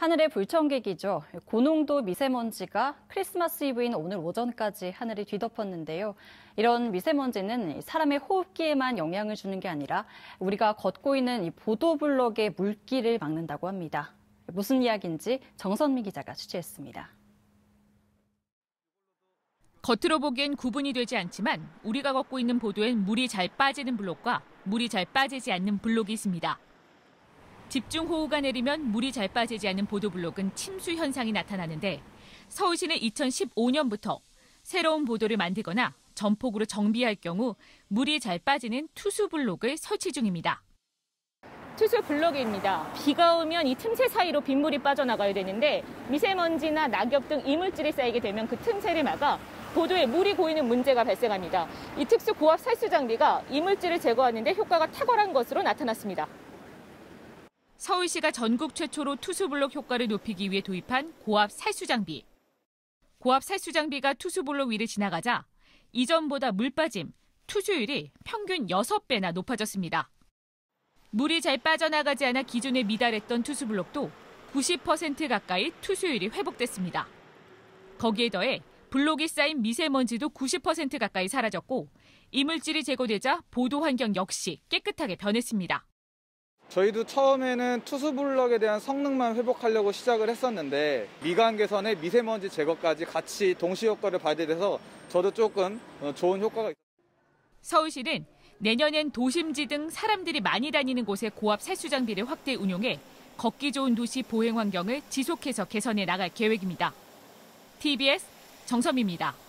하늘의 불청객이죠. 고농도 미세먼지가 크리스마스 이브인 오늘 오전까지 하늘을 뒤덮었는데요. 이런 미세먼지는 사람의 호흡기에만 영향을 주는 게 아니라 우리가 걷고 있는 이 보도블럭의 물길을 막는다고 합니다. 무슨 이야기인지 정선미 기자가 취재했습니다. 겉으로 보기엔 구분이 되지 않지만 우리가 걷고 있는 보도엔 물이 잘 빠지는 블록과 물이 잘 빠지지 않는 블록이 있습니다. 집중호우가 내리면 물이 잘 빠지지 않는 보도블록은 침수 현상이 나타나는데 서울시는 2015년부터 새로운 보도를 만들거나 전폭으로 정비할 경우 물이 잘 빠지는 투수블록을 설치 중입니다. 투수블록입니다. 비가 오면 이 틈새 사이로 빗물이 빠져나가야 되는데 미세먼지나 낙엽 등 이물질이 쌓이게 되면 그 틈새를 막아 보도에 물이 고이는 문제가 발생합니다. 이 특수 고압 살수 장비가 이물질을 제거하는 데 효과가 탁월한 것으로 나타났습니다. 서울시가 전국 최초로 투수블록 효과를 높이기 위해 도입한 고압 살수 장비. 고압 살수 장비가 투수블록 위를 지나가자 이전보다 물 빠짐, 투수율이 평균 6배나 높아졌습니다. 물이 잘 빠져나가지 않아 기존에 미달했던 투수블록도 90% 가까이 투수율이 회복됐습니다. 거기에 더해 블록이 쌓인 미세먼지도 90% 가까이 사라졌고 이물질이 제거되자 보도 환경 역시 깨끗하게 변했습니다. 저희도 처음에는 투수블럭에 대한 성능만 회복하려고 시작을 했었는데 미간 개선에 미세먼지 제거까지 같이 동시 효과를 발휘 돼서 저도 조금 좋은 효과가 있습니다. 서울시는 내년엔 도심지 등 사람들이 많이 다니는 곳에 고압 살수 장비를 확대 운용해 걷기 좋은 도시 보행 환경을 지속해서 개선해 나갈 계획입니다. TBS 정선미입니다.